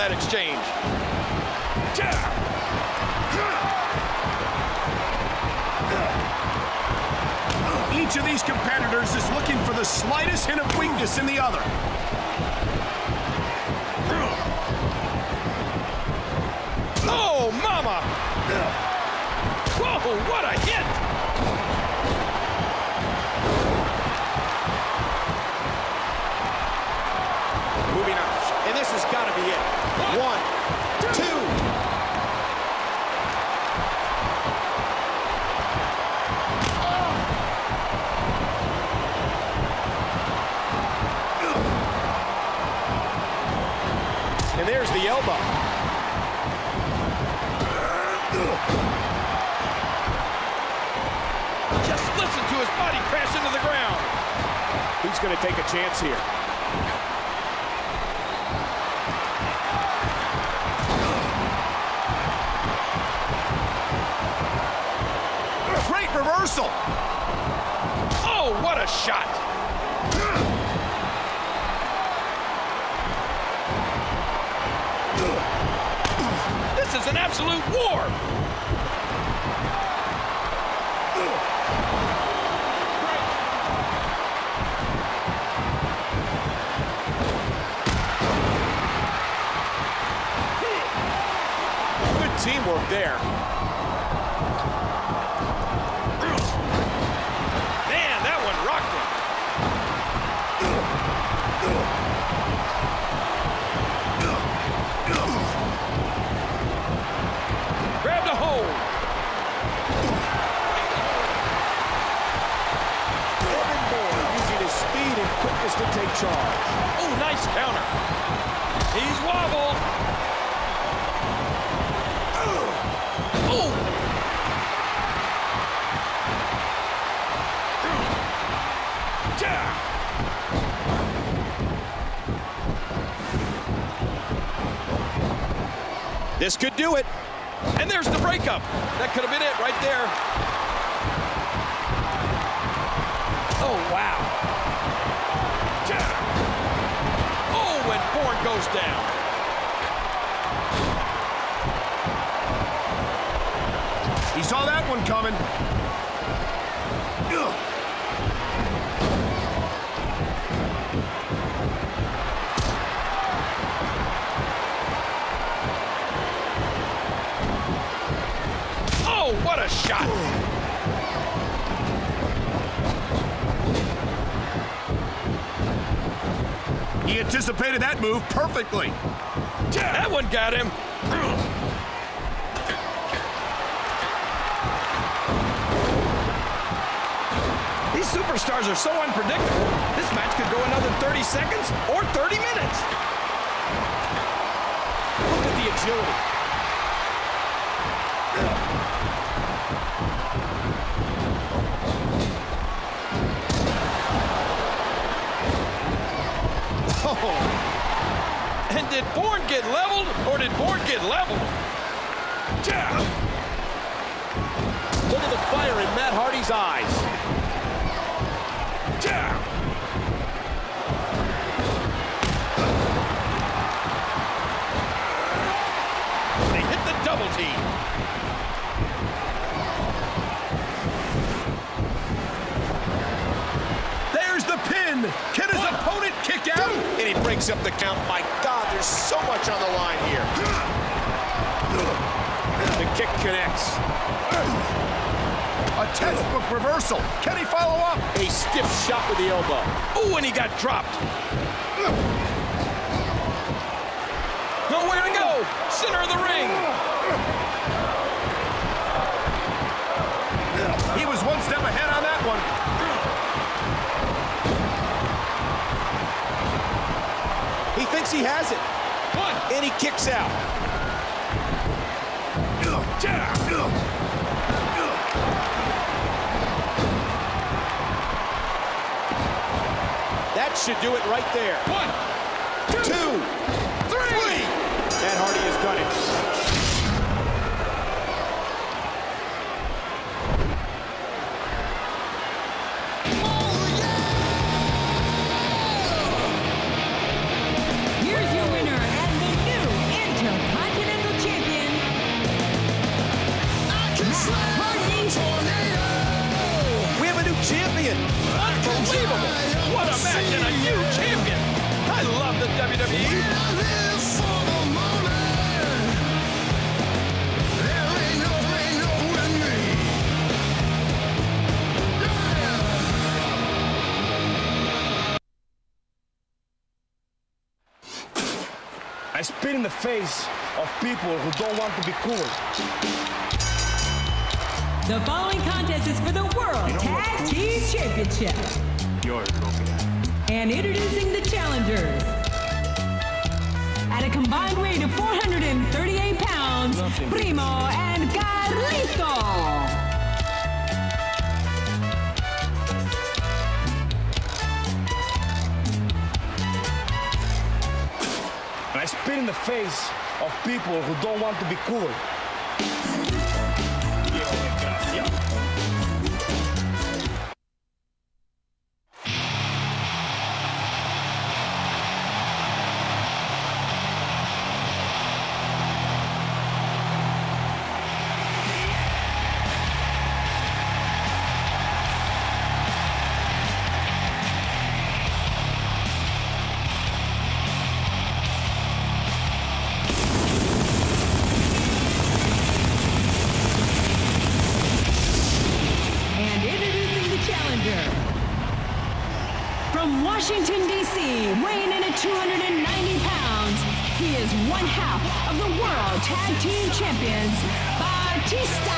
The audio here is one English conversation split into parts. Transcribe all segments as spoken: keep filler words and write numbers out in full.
that exchange. Each of these competitors is looking for the slightest hint of weakness in the other. Oh, mama! Whoa, what a hit! Moving on, and this has got to be it. One, two. And there's the elbow. Just listen to his body crash into the ground. He's going to take a chance here. Great reversal. Oh, what a shot. This is an absolute war. Good teamwork there. Man, that one rocked him. Grabbed a hold. Evan Bourne using his speed and quickness to take charge. Oh, nice counter. He's wobbled. Oh! This could do it. And there's the breakup. That could have been it right there. Oh, wow. Oh, and Bourne goes down. He saw that one coming. Oh, what a shot. He anticipated that move perfectly. That one got him. These superstars are so unpredictable. This match could go another thirty seconds or thirty minutes. Look at the agility. Oh. And did Bourne get leveled, or did Bourne get leveled? Look at the fire in Matt Hardy's eyes. They hit the double team. There's the pin. Can his One, opponent kick out? And he breaks up the count. My God, there's so much on the line here. The kick connects. A textbook reversal. Can he follow up? A stiff shot with the elbow. Oh, and he got dropped. Nowhere to go. Center of the ring. He was one step ahead on that one. He thinks he has it. One. And he kicks out. That should do it right there. One, two, two three. three. Matt Hardy has done it. Here's your winner and the new Unbelievable! What a match and a new champion! I love the W W E! I spit in the face of people who don't want to be cool. The following contest is for the World you know Tag Team Championship. Yours, okay. And introducing the challengers. At a combined weight of four hundred thirty-eight pounds, Nothing. Primo and Carlito. I spit in the face of people who don't want to be cool. From Washington, D C, weighing in at two hundred ninety pounds, he is one half of the World Tag Team Champions, Batista.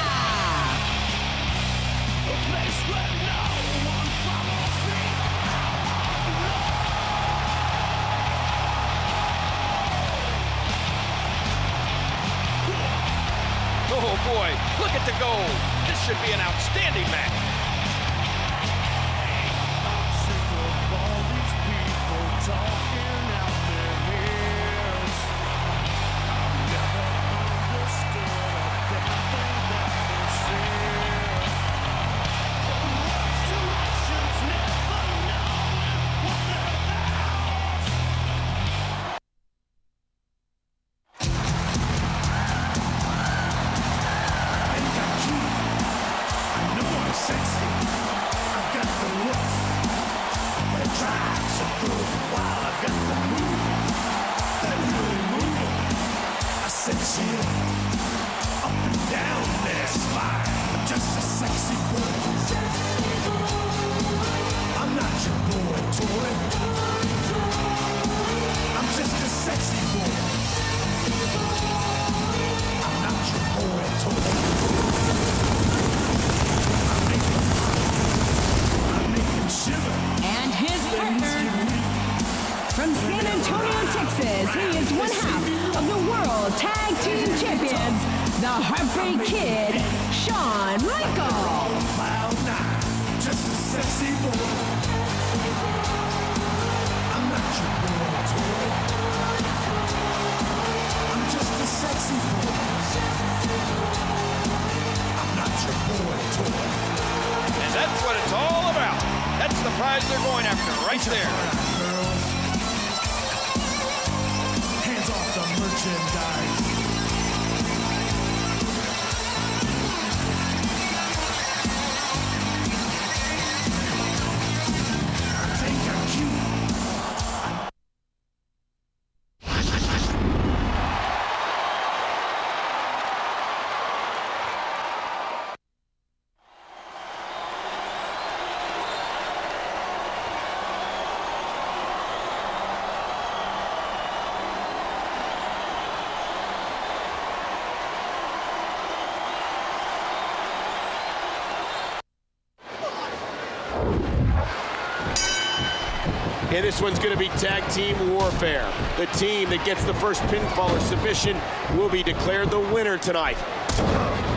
Oh boy, look at the goal. This should be an outstanding match. From San Antonio, Texas, he is one half of the World Tag Team Champions, the Heartbreak Kid, Shawn Michaels. Just a sexy boy. I'm not your boy toy. I'm just a sexy boy. I'm not your boy toy. And that's what it's all about. That's the prize they're going after right there. Off the merchandise. I think I'm cute. And this one's going to be tag team warfare. The team that gets the first pinfall or submission will be declared the winner tonight.